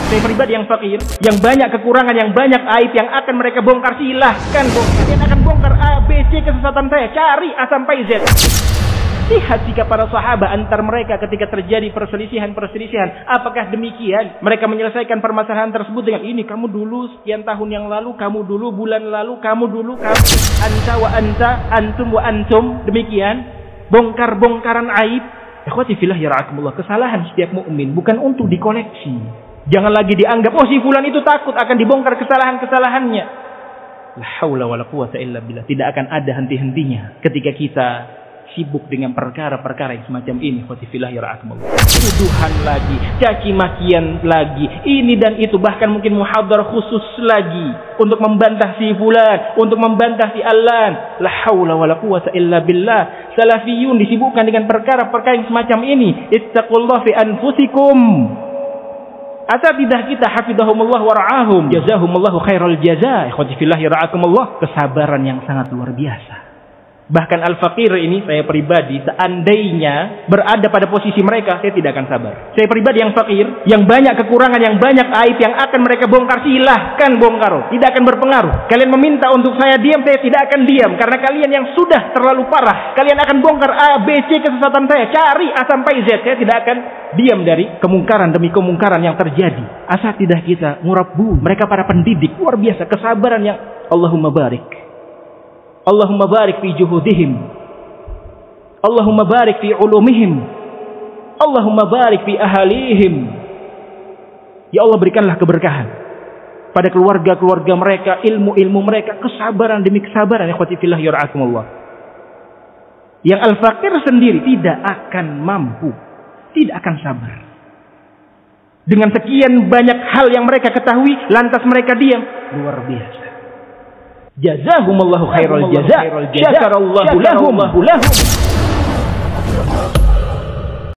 Saya pribadi yang fakir, yang banyak kekurangan, yang banyak aib yang akan mereka bongkar, silahkan bongkar. Kalian akan bongkar A, B, C kesesatan saya, cari A sampai Z. Lihat sikap para sahabat antar mereka ketika terjadi perselisihan. Apakah demikian? Mereka menyelesaikan permasalahan tersebut dengan ini, kamu dulu sekian tahun yang lalu, kamu dulu bulan lalu, kamu dulu, kamu anta wa anta, antum wa antum. Demikian bongkar-bongkaran aib. Ikhwati fillah yara'akumullah, kesalahan setiap mukmin bukan untuk dikoleksi. Jangan lagi dianggap, oh si fulan itu takut akan dibongkar kesalahan-kesalahannya. La haula wala quwata illa billah. Tidak akan ada henti-hentinya ketika kita sibuk dengan perkara-perkara yang semacam ini. Khotifillah yara'akumullah. Tuduhan lagi, caci makian lagi, ini dan itu, bahkan mungkin muhadhar khusus lagi untuk membantah si fulan, untuk membantah si alan. La haula wala quwata illa billah. Salafiyun disibukkan dengan perkara-perkara yang semacam ini. Ittaqullah fi anfusikum. Asatidah kita hafidhahumullah wa ra'ahum, jazahumullahu khairal jazaa. Khotifillah yara'akumullah. Kesabaran yang sangat luar biasa. Bahkan al-faqir ini, saya pribadi, seandainya berada pada posisi mereka, saya tidak akan sabar. Saya pribadi yang fakir, yang banyak kekurangan, yang banyak aib yang akan mereka bongkar, silahkan bongkar. Tidak akan berpengaruh. Kalian meminta untuk saya diam, saya tidak akan diam. Karena kalian yang sudah terlalu parah. Kalian akan bongkar A, B, C kesesatan saya. Cari A sampai Z. Saya tidak akan diam dari kemungkaran demi kemungkaran yang terjadi. Asatidah kita, murabbu, mereka para pendidik, luar biasa. Kesabaran yang Allahumma barik. Allahumma barik fi juhudihim. Allahumma barik fi ulumihim. Allahumma barik fi ahalihim. Ya Allah, berikanlah keberkahan pada keluarga-keluarga mereka, ilmu-ilmu mereka, kesabaran demi kesabaran. Ikhwati fillah yara'akumullah. Yang al-faqir sendiri tidak akan mampu, tidak akan sabar. Dengan sekian banyak hal yang mereka ketahui, lantas mereka diam. Luar biasa. Jazahumullahu khairal jazaa. Syakarallahu lahum.